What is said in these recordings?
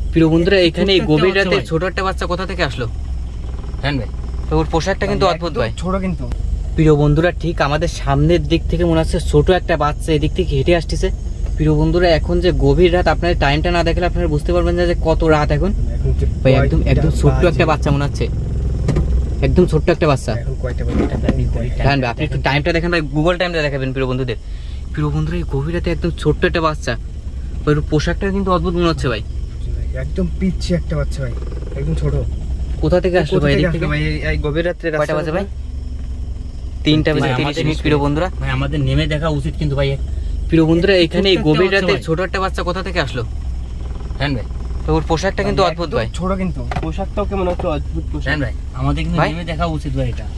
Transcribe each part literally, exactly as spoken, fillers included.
প্রিয় বন্ধুরা এখানে এই গভীর রাতে ছোট একটা বাচ্চা কোথা থেকে আসলো? হ্যাঁ ভাই, ওর পোশাকটা কিন্তু অদ্ভুত ভাই, ছোট কিন্তু। প্রিয় বন্ধুরা ঠিক আমাদের সামনের দিক থেকে মনে হচ্ছে ছোট একটা বাচ্চা এদিক থেকে হেঁটে আসতেছে। প্রিয় বন্ধুরা এখন যে গভীর রাত, আপনার টাইমটা না দেখলে আপনারা বুঝতে পারবেন না যে কত রাত এখন ভাই। একদম একদম ছোট্ট একটা বাচ্চা মনে হচ্ছে, একদম ছোট্ট একটা বাচ্চা। আপনি একটু টাইমটা দেখেন ভাই, গুগল টাইমটা দেখাবেন প্রিয় বন্ধুদের। প্রিয় বন্ধুরা এই গভীর রাতে একদম ছোট্ট একটা বাচ্চা, ওই পোশাকটা কিন্তু অদ্ভুত মনে হচ্ছে ভাই, একদম পিচ্ছি একটা বাচ্চা ভাই, একদম ছোট। কোথা থেকে আসলো ভাই? এদিক থেকে এই গভীর রাতে কয়টা বাজে ভাই? তিনটা বেজে তিরিশ মিনিট। প্রিয় বন্ধুরা ভাই আমাদের নেমে দেখা উচিত কিন্তু ভাই। প্রিয় বন্ধুরা এখানে এই গভীর রাতে ছোট একটা বাচ্চা কোথা থেকে আসলো? হ্যাঁ ভাই, তো ওর পোশাকটা কিন্তু অদ্ভুত ভাই, ছোট কিন্তু পোশাকটাও কেমন একটা অদ্ভুত পোশাক। হ্যাঁ ভাই, আমাদের কিন্তু নেমে দেখা উচিত ভাই। এটা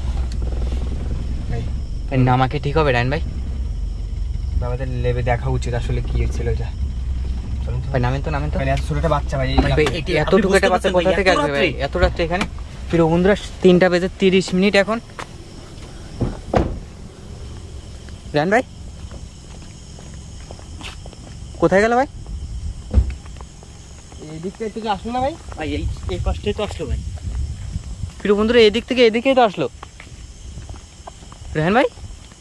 ভাই নামাকে ঠিক হবে রায়ন ভাই? আমাদের লেবে দেখা উচিত আসলে কি ছিল এটা। ভাই নামেন তো, নামেন তো। এত ছোট একটা বাচ্চা ভাই, এতটুকু একটা বাচ্চা কোথা থেকে আসবে ভাই এত রাত্রে এখানে? প্রিয় বন্ধুরা তিনটা বেজে তিরিশ মিনিট এখন। রায়ন ভাই কোথায় গেল ভাই? এই দিক থেকে আসলো না ভাই? ভাই এই এই পাশটাই তো আসলো ভাই। প্রিয় বন্ধুরা এদিক থেকে এদিকেই তো আসলো। রেহান ভাই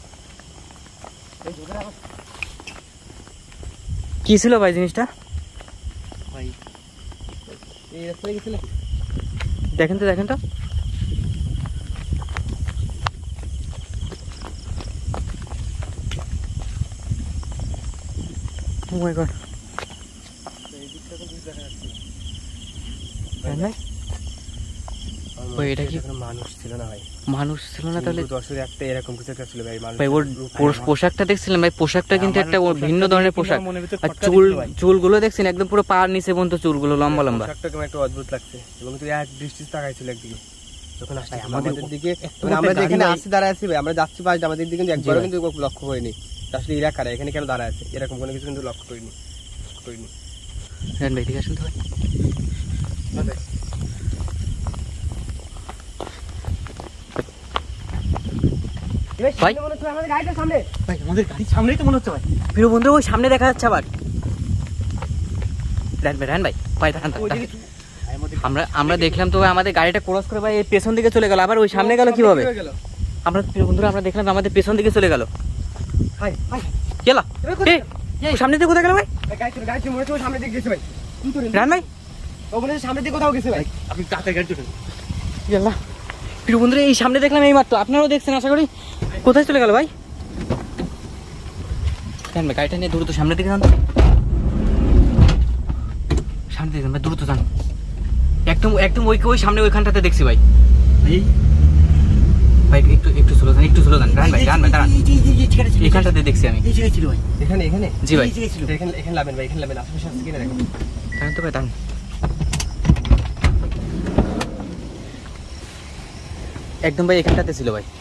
কি ছিল ভাই জিনিসটা? ভাই এই রাস্তায় গেছিল, দেখেন তো, দেখেন তো। ও মাই গড, এটা কি মানুষ ছিল না ভাই? মানুষ ছিল না তাহলে দশের একটা এরকম কিছু একটা ছিল ভাই। ভাই ওর পোশাকটা দেখছিলেন ভাই? পোশাকটা কিন্তু একটা ভিন্ন ধরনের পোশাক, আর চুল চুলগুলো দেখছেন একদম পুরো পার নিচে পর্যন্ত চুলগুলো লম্বা লম্বা। পোশাকটা কেমন একটা অদ্ভুত লাগছে, এবং তুই এক দৃষ্টি তাকাইছিল একদিকে যখন আসছে আমাদের দিকে। আমরা যেখানে আসি দাঁড়ায় আছি ভাই, আমরা যাচ্ছি পাশ আমাদের দিকে, কিন্তু একবারও কিন্তু লক্ষ্য করিনি আসলে এরা কারা, এখানে কেন দাঁড়ায় আছে, এরকম কোনো কিছু কিন্তু লক্ষ্য করিনি করিনি হ্যাঁ ভাই ঠিক আছে তো ভাই। ভাই আমাদের গাড়িটার সামনে, ভাই আমাদের গাড়ির সামনেই তো মনে হচ্ছে ভাই। প্রিয় বন্ধু ওই সামনে দেখা যাচ্ছে আবার। রান ভাই, রান ভাই ভাই দাঁড়ান, আমরা আমরা দেখলাম তো ভাই আমাদের গাড়িটা ক্রস করে ভাই এই পেছন দিকে চলে গেল, আবার ওই সামনে গেল কিভাবে? আমরা প্রিয় বন্ধুরা আমরা দেখলাম আমাদের পেছন দিকে চলে গেল। ভাই ভাই গেলা এই সামনে দিকে কোথায় গেল ভাই? গাড়ি চলে, গাড়ি চলে মনে হচ্ছে সামনে দিকে গেছে ভাই। রান ভাই ও মনে হচ্ছে সামনে দিকে কোথাও গেছে ভাই। আপনি তাড়াতাড়ি গাড়ি চলুন। গেলা প্রিয় বন্ধুরা এই সামনে দেখলাম এই মাত্র, আপনারাও দেখছেন আশা করি। কোথায় চলে গেল ভাই? রান ভাই গাড়িটা নিয়ে দ্রুত সামনের দিকে যান, সামনে দিকে ভাই দ্রুত যান। একদম একদম ওই ওই সামনে ওইখানটাতে দেখছি ভাই। এই ভাই একটু একটু স্লো যান, একটু স্লো যান। রান ভাই, রান ভাই দাঁড়ান, এখানটাতে দেখছি আমি। এই জায়গায় ছিল ভাই, এখানে এখানে জি ভাই এখানে এখানে লাবেন ভাই, এখানে লাবেন আশেপাশে আছে কিনা দেখুন। দাঁড়ান তো ভাই দাঁড়ান। একদম ভাই এখানটাতে ছিল ভাই।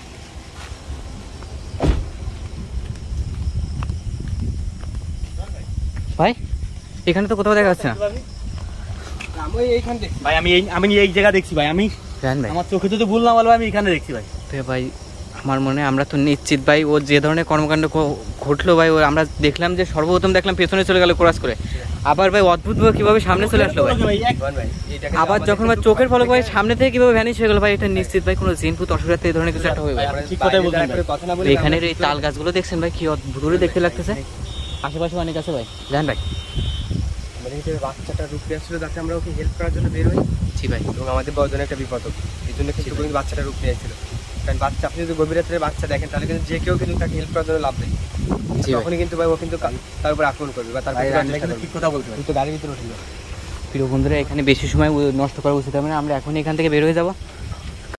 ভাই এখানে তো কোথাও দেখা যাচ্ছে না। আমি এইখানে দেখছি ভাই, আমি এই আমি এই জায়গা দেখছি ভাই। আমি রান ভাই আমার চোখে যদি ভুল না বলবো আমি এখানে দেখছি ভাই। ভাই আমার মনে আমরা তো নিশ্চিত ভাই ও যে ধরনের কর্মকাণ্ড ঘটলো ভাই, ও আমরা দেখলাম যে সর্বপ্রথম দেখলাম পেছনে চলে গেল ক্রস করে, আবার ভাই অদ্ভুত ভাবে কিভাবে সামনে চলে আসলো ভাই। আবার যখন ভাই চোখের পলক ভাই সামনে থেকে কিভাবে ভ্যানিশ হয়ে গেল ভাই, এটা নিশ্চিত ভাই কোনো জিনপুত অসুবিধা এই ধরনের কিছু একটা হবে ভাই। ঠিক কথাই বলছেন ভাই। এখানের এই তাল গাছগুলো দেখছেন ভাই কি অদ্ভুত দেখতে লাগতেছে, আশেপাশে অনেক আছে ভাই। জান ভাই আমাদের যে বাচ্চাটা রূপে আসছিল যাতে আমরা ওকে হেল্প করার জন্য বের হই। জি ভাই, এবং আমাদের বড় জন্য একটা বিপদ, এই জন্য কিন্তু বাচ্চাটা রূপ নিয়েছিল। কারণ বাচ্চা আপনি যদি গভীর রাত্রে বাচ্চা দেখেন তাহলে কিন্তু যে কেউ কিন্তু তাকে হেল্প করার জন্য লাভ নেই, তখনই কিন্তু ভাই ও কিন্তু তার উপর আক্রমণ করবে বা তার ঠিক কথা বলতে কিন্তু গাড়ির ভিতরে উঠে যাবে। প্রিয় বন্ধুরা এখানে বেশি সময় নষ্ট করা উচিত হবে না, আমরা এখন এখান থেকে বের হয়ে যাবো।